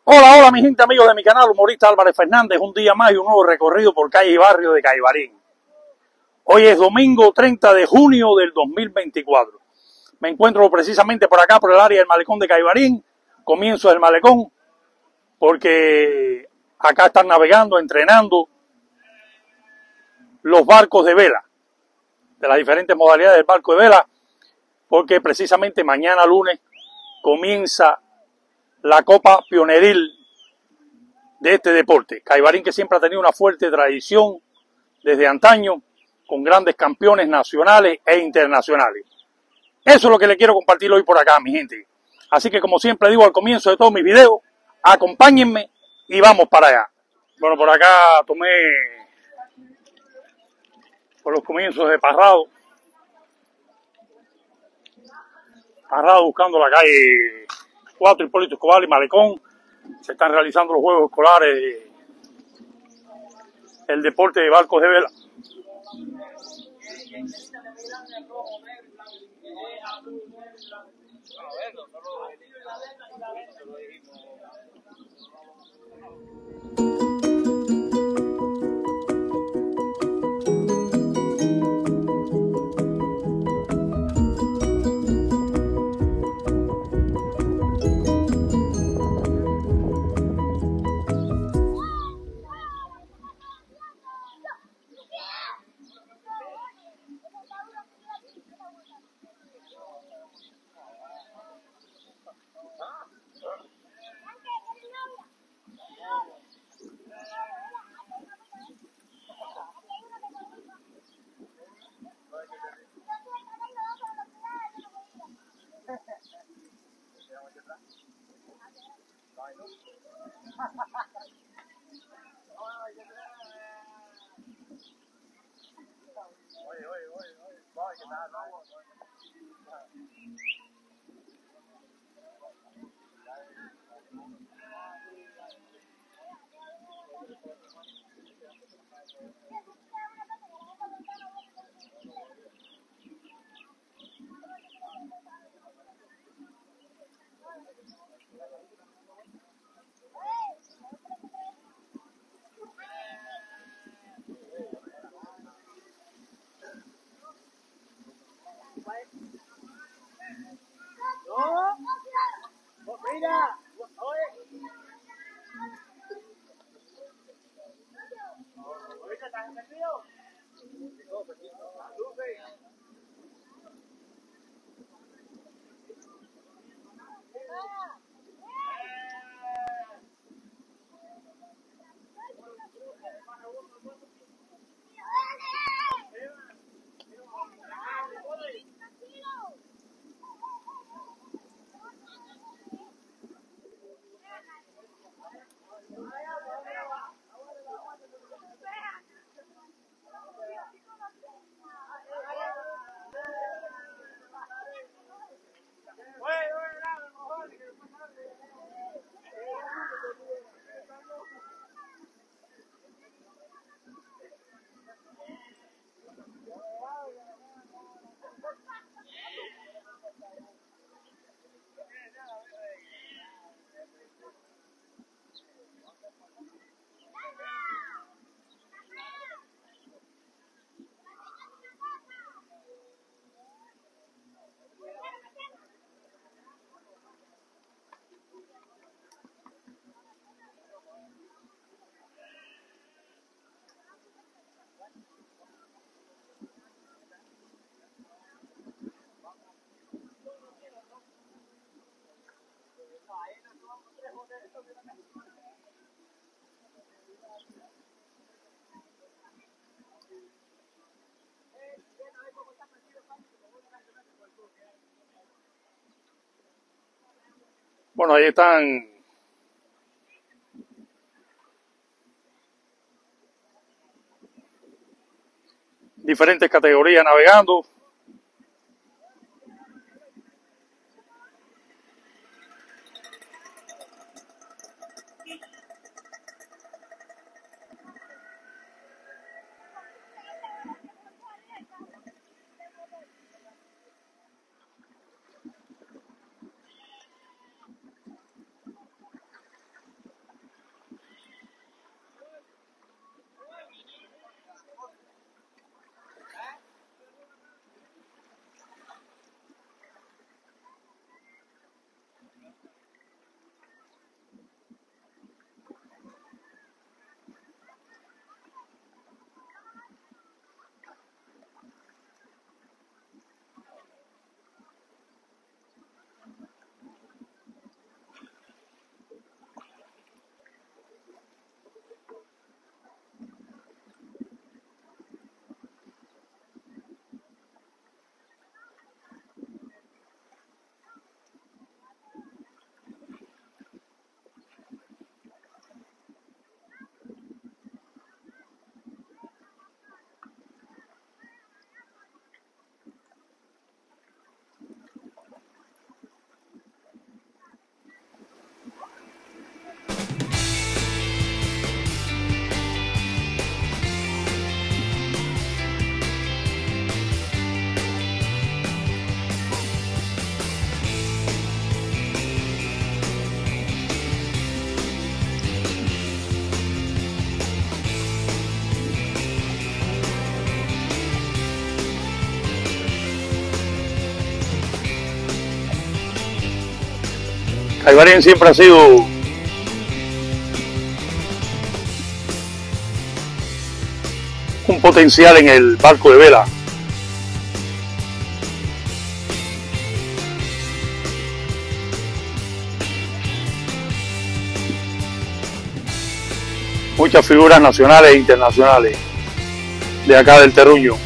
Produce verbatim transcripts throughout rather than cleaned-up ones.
Hola, hola mi gente, amigos de mi canal, humorista Álvarez Fernández, un día más y un nuevo recorrido por calle y barrio de Caibarín. Hoy es domingo treinta de junio del dos mil veinticuatro. Me encuentro precisamente por acá, por el área del malecón de Caibarín, comienzo del malecón, porque acá están navegando, entrenando los barcos de vela, de las diferentes modalidades del barco de vela, porque precisamente mañana lunes comienza la Copa Pioneril de este deporte. Caibarín, que siempre ha tenido una fuerte tradición desde antaño, con grandes campeones nacionales e internacionales. Eso es lo que le quiero compartir hoy por acá, mi gente. Así que, como siempre digo al comienzo de todos mis videos, acompáñenme y vamos para allá. Bueno, por acá tomé por los comienzos de Parrado. Parrado buscando la calle cuatro, Hipólito Escobar y Malecón. Se están realizando los juegos escolares, el deporte de barcos de vela. Bueno, ahí están diferentes categorías navegando. Aybarén siempre ha sido un potencial en el barco de vela. Muchas figuras nacionales e internacionales de acá del terruño.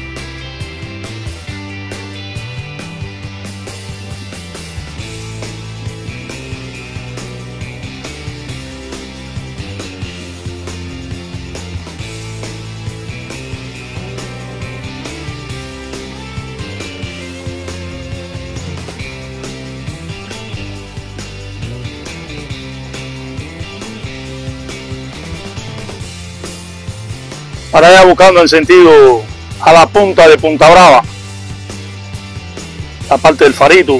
Para allá buscando el sentido a la punta de Punta Brava, la parte del Farito.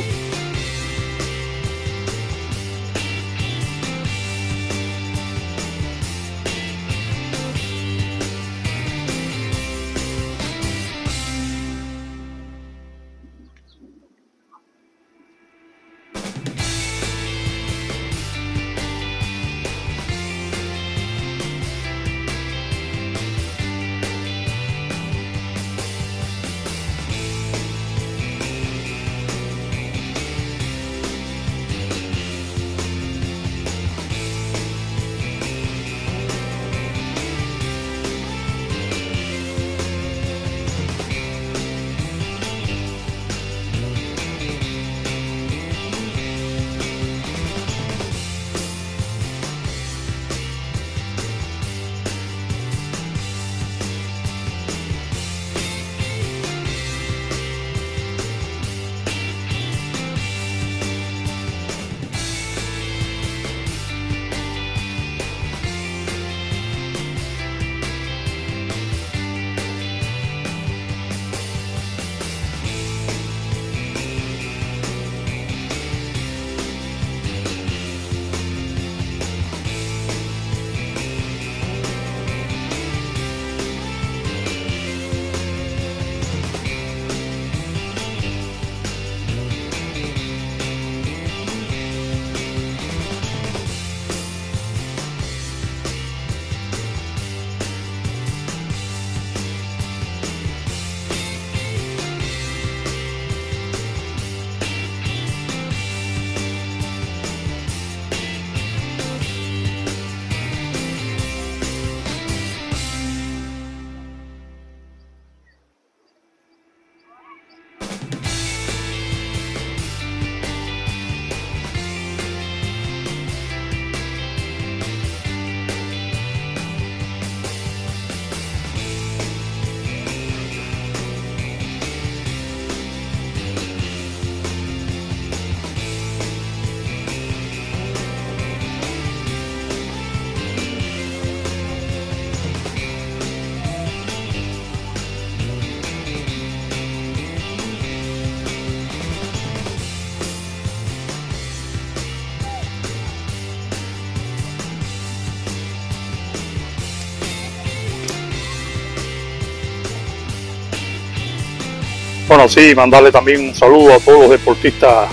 Bueno, sí, mandarle también un saludo a todos los deportistas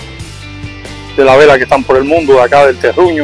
de la vela que están por el mundo, de acá del terruño.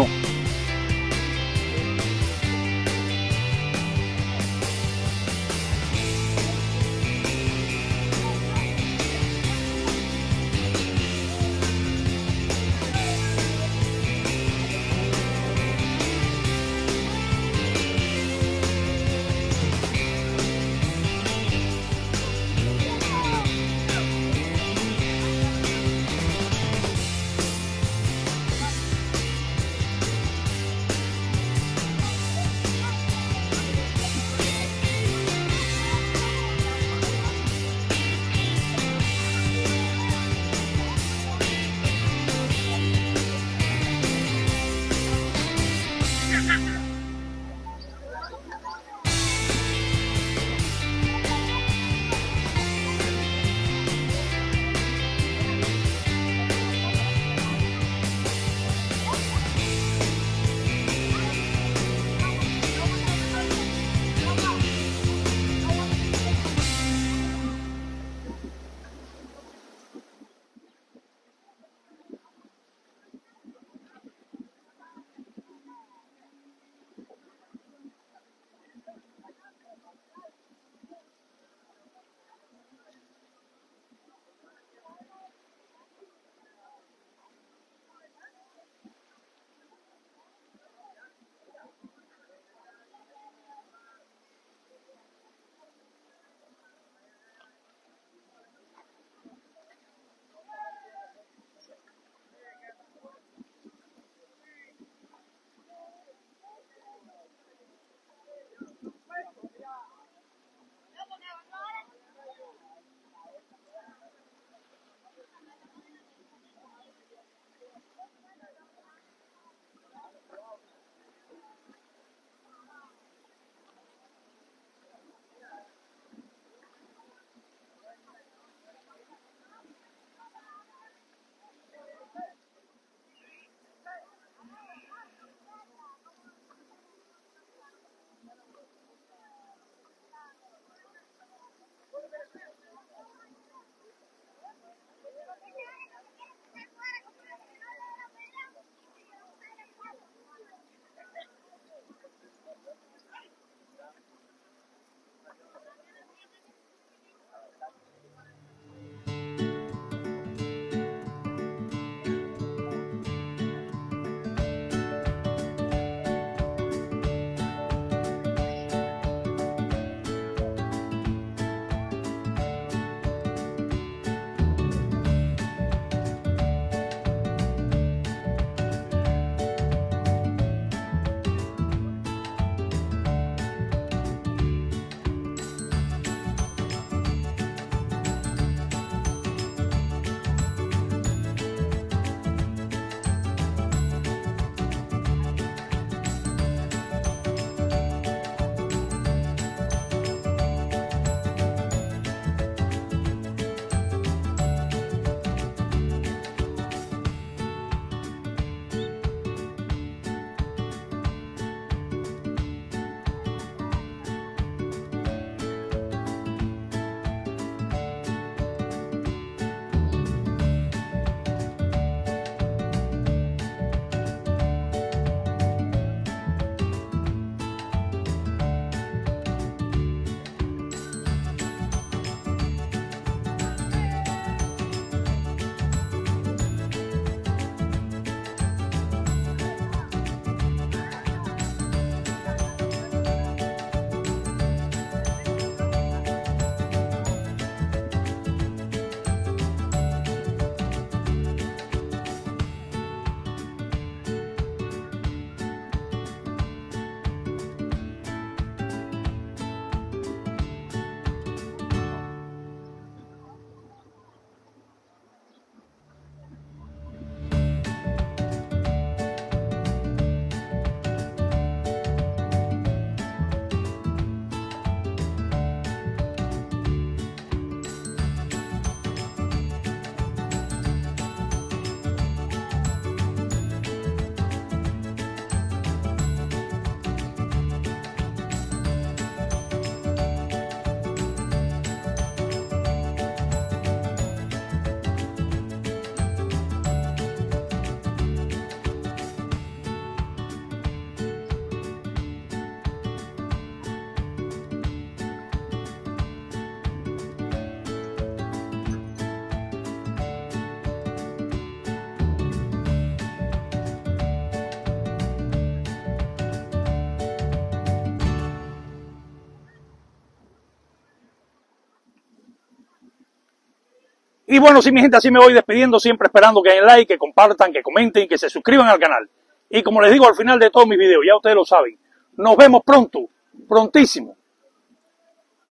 Y bueno, sí, mi gente, así me voy despidiendo, siempre esperando que den like, que compartan, que comenten, que se suscriban al canal. Y como les digo al final de todos mis videos, ya ustedes lo saben, nos vemos pronto, prontísimo,